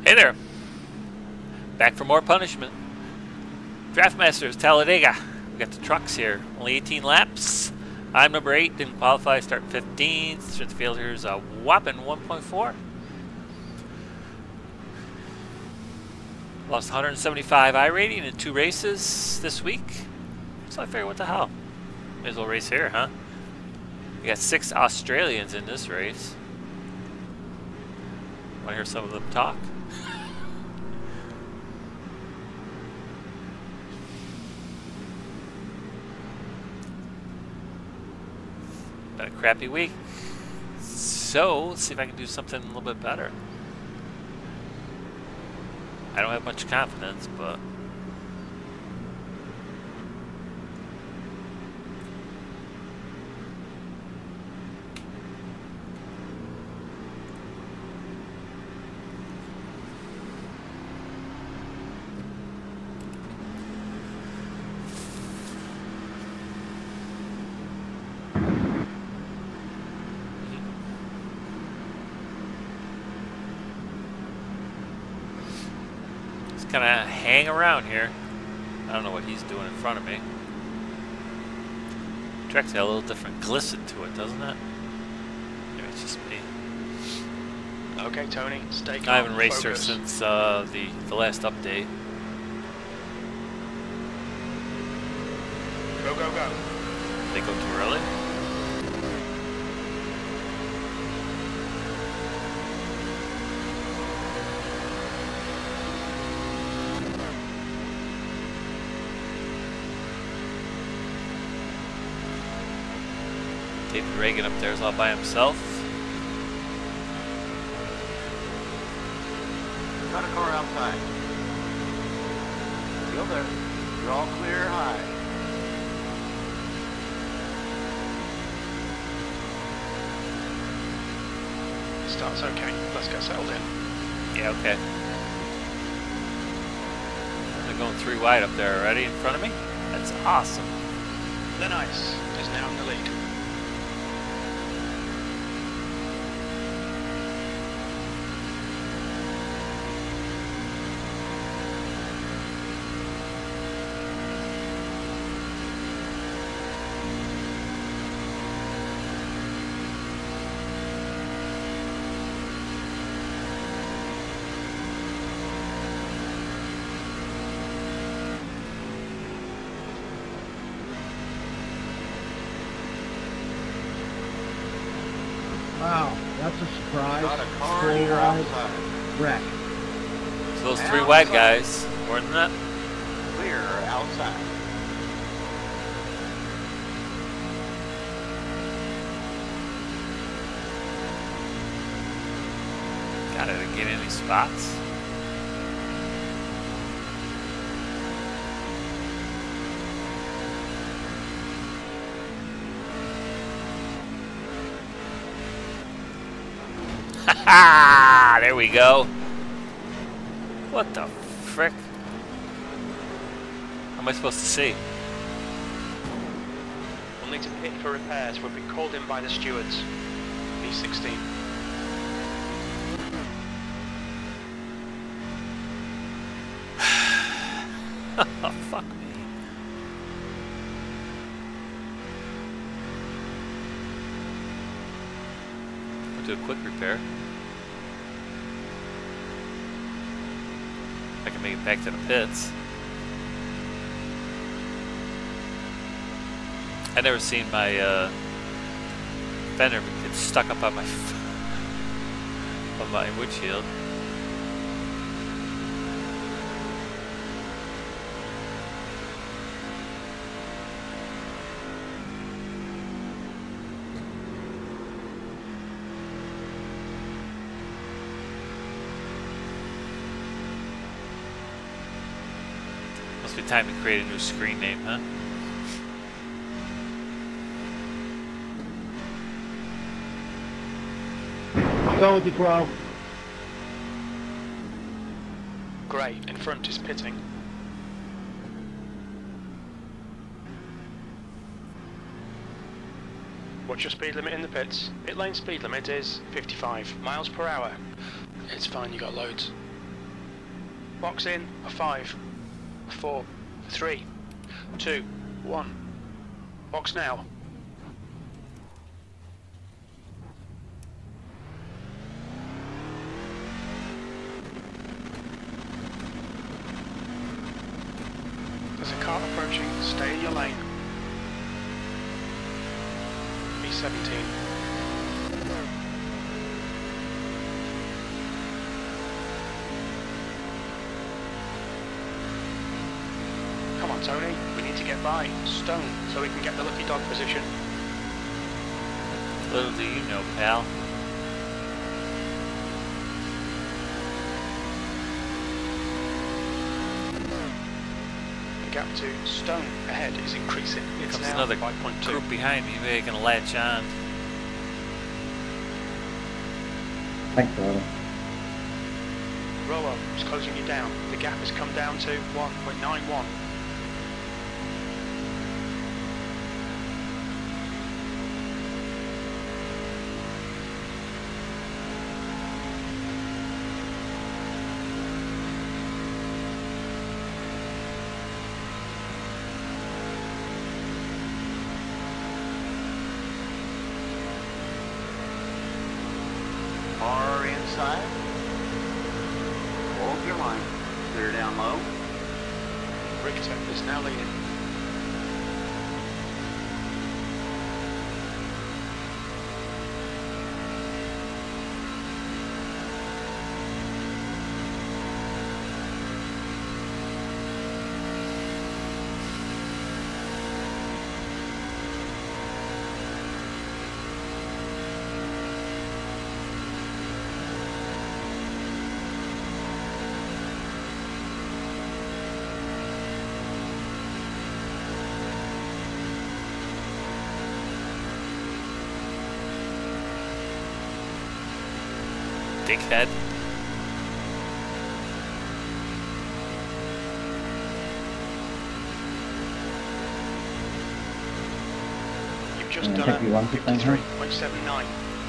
Hey there. Back for more punishment. Draft Masters, Talladega. We got the trucks here. Only 18 laps. I'm number 8. Didn't qualify. Start 15th. Strength field here is a whopping 1.4. Lost 175 iRating in 2 races this week. So I figured, what the hell? May as well race here, huh? We got 6 Australians in this race. Want to hear some of them talk? Been a crappy week. So, let's see if I can do something a little bit better. I don't have much confidence, but... kind of hang around here. I don't know what he's doing in front of me. The track's got a little different glisten to it, doesn't it? Maybe it's just me. Okay, Tony, stay calm. I haven't raced her since the last update. Go, go, go. They go too early? David Reagan up there is all by himself. Got a car outside. Still there. You're all clear high. Start's okay. Let's get settled in. Yeah, okay. They're going 3 wide up there already in front of me. That's awesome. The Nice is now in the lead. Wow, that's a surprise. Got a car here outside. Wreck. So those 3 wide guys, more than that? Clear outside. God, I didn't get any spots. Ha! There we go. What the frick? How am I supposed to see? We'll need to pit for repairs. We've been called in by the stewards. P16. Oh, fuck me. I'll do a quick repair. I can make it back to the pits. I've never seen my fender get stuck up on my on my windshield. Must be time to create a new screen name, huh? Go with you, Crow. Great, in front is pitting. What's your speed limit in the pits? Pit lane speed limit is 55 miles per hour. It's fine, you got loads. Box in, a 5, a 4, a 3, 2, 1. Box now. There's a car approaching, stay in your lane. P17. Come on Tony, we need to get by Stone so we can get the lucky dog position. Little do you know, pal. The gap to Stone ahead is increasing. It's Comes now another 5.2. group behind me. Maybe I can latch on. Thanks, brother. Rower is closing you down. The gap has come down to 1.91. Car inside. Hold your line. Clear down low. Richter is now leading. Dickhead. You've just Yeah, done check you a one quick thing, huh? 53.79.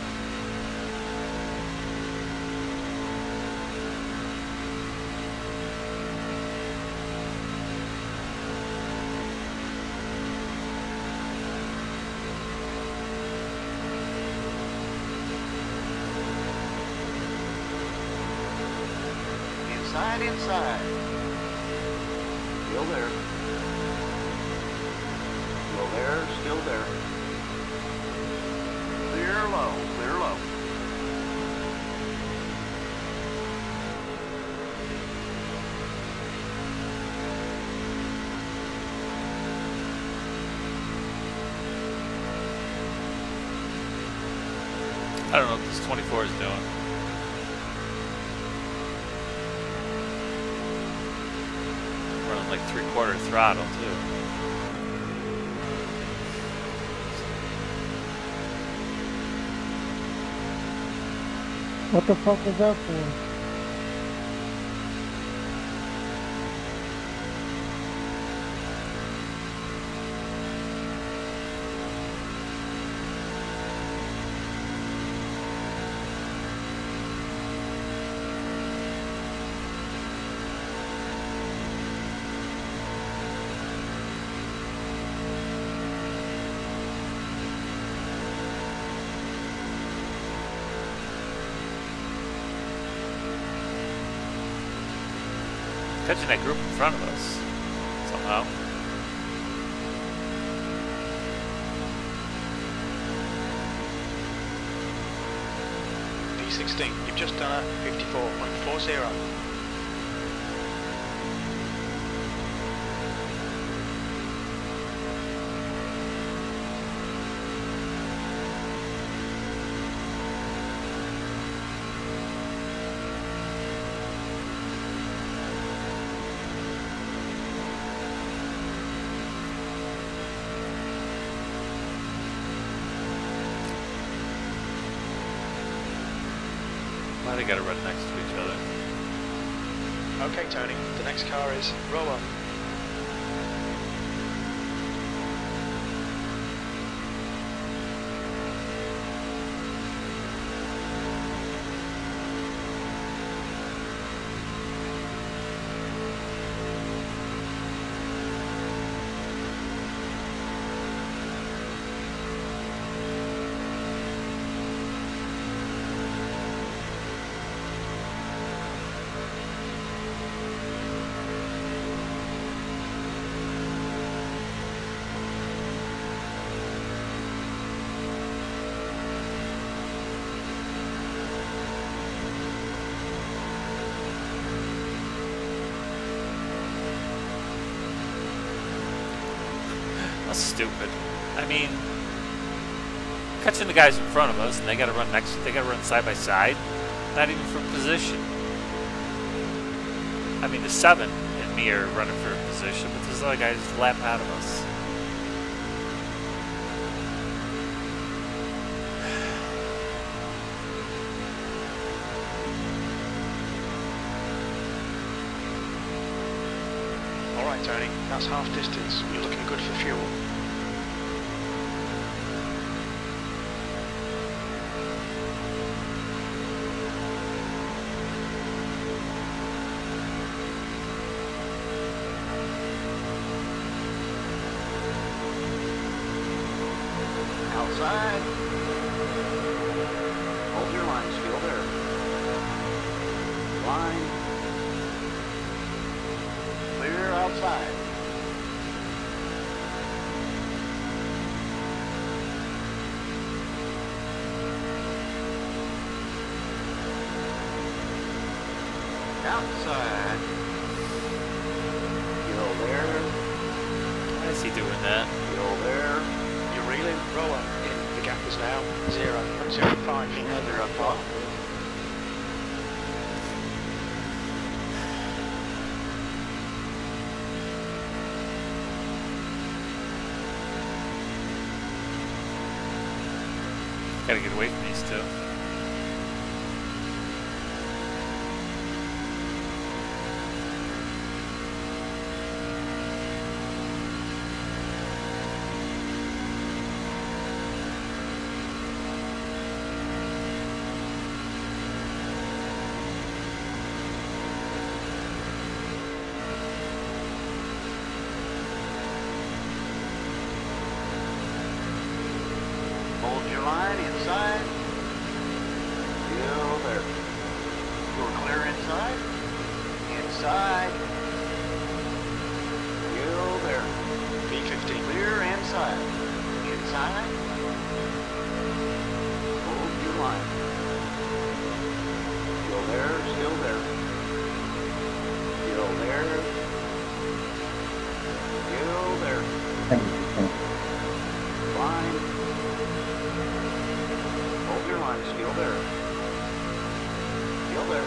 Inside. Still there. Still there, still there. Clear low, clear low. I don't know what this 24 is doing. Running like 3/4 throttle too. What the fuck was that for? Catching that group in front of us somehow. P16, you've just done a 54.40. Why they gotta run next to each other? Okay, Tony, the next car is rower. That's stupid. I mean, catching the guys in front of us, and they got to run next. They got to run side by side. Not even for position. I mean, the 7 and me are running for position, but this other guy's a lap out of us. All right, Tony, that's half distance. You're looking good for fuel. Outside. Hold your line, still there. Line. Clear outside. Outside. Still there. I see doing that. Still there. You're reeling. Rower in. The gap is now 0.05. Another up top. Gotta get away from these two. Hold your line inside. Still there. You're clear inside. Inside. Still there. P15. Clear inside. Inside. Hold your line. Still there. Still there. Still there. Still there. Thank you. Line. Hold your line, still there. Still there.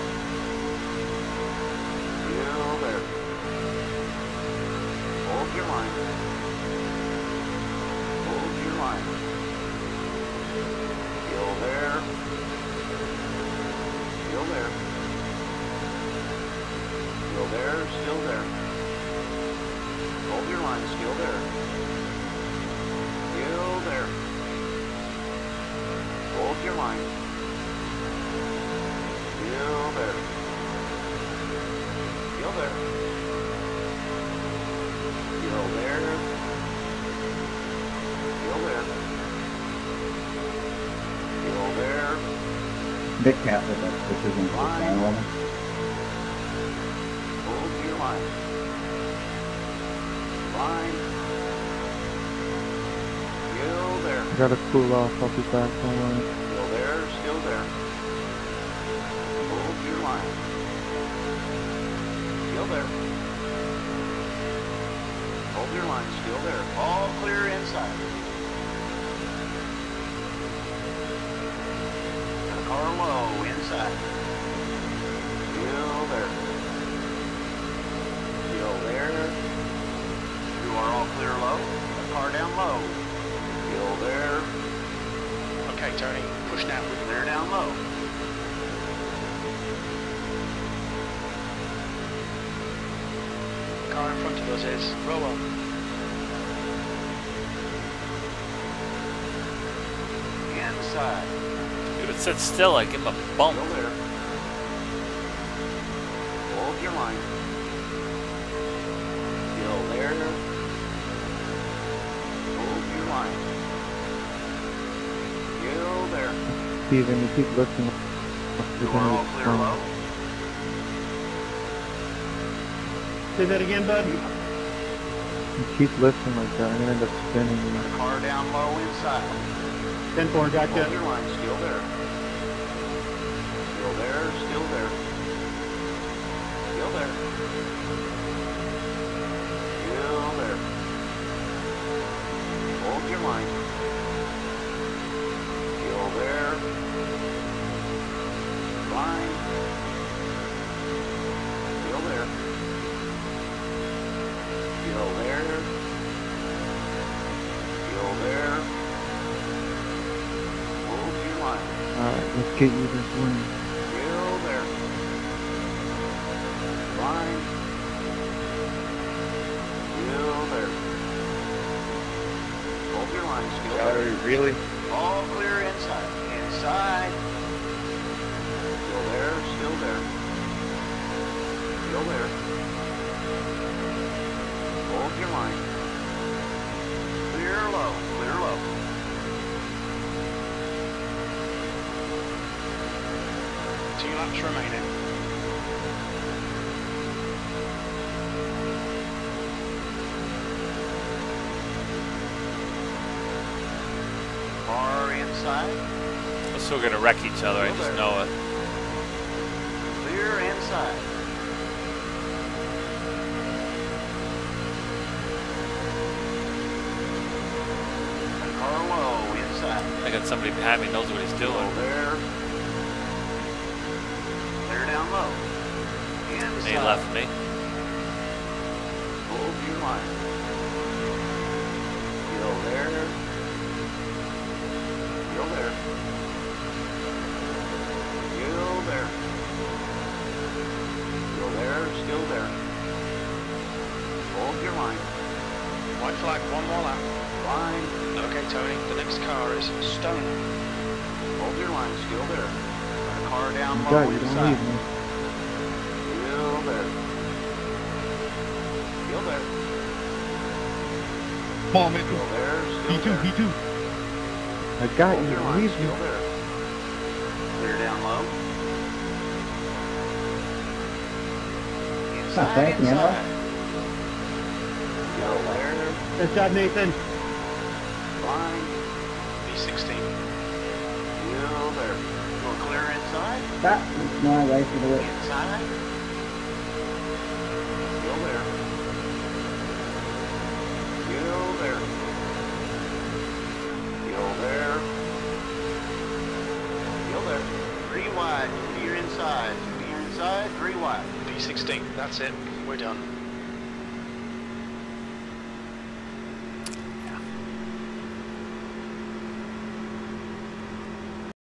Still there. Hold your line. Hold your line. Still there. Still there. Still there, still there. Hold your line, still there. Still there. Hold your line. Still there. Still there. Still there. Still there. Still there. Big cat with that precision Line. line. Hold your line. Line. Still there. Gotta cool off, I'll be back, don't worry. Still there, still there. Hold your line. Still there. Hold your line, still there. All clear inside. The car low inside. Still there. Still there. You are all clear low. The car down low. Still there. Okay, Tony, push now. Clear down low. The car in front of us is Rower. Inside. If it sits still, I give him a bump. Still there. Hold your line. Still there. Hold your line. Still there. Steven, you keep lifting. You are all clear low. Say that again, bud. You keep lifting like that, I'm gonna end up spinning you. The car down low inside. 10-4, Hold gotcha. your line. Still there. Still there. Still there. Still there. Still there. get you this win. Still there. Line. Still there. Hold your line. Still there. Really? All clear inside. Inside. Still there. Still there. Still there. Hold your line. Clear low. Clear low. Two laps remaining. Far inside. We're still gonna wreck each other, I just know it. Clear inside. And car low inside. I got somebody behind me knows what he's doing. Go there. Clear down low. And Inside. he left me. Hold your line. Still there. Still there. Still there. Still there. Still there. Hold your line. White flag, one more lap. Line. Okay, Tony, the next car is Stone. Hold your line. Still there. Got a car down low God, you don't inside. leave me. Still there. Still there. Come on, man. Still there. Still there. P2. I got Hold you, your don't line. leave Still me. there. Clear down low. Not bad, man. Inside. Still there. Good job, Nathan. Line. P16. Still there. Go clear inside. That no, I wasted it. Inside. Still there. Still there. Still there. Still there. 3 wide. To your inside. To your inside. 3 wide. P16, that's it. We're done.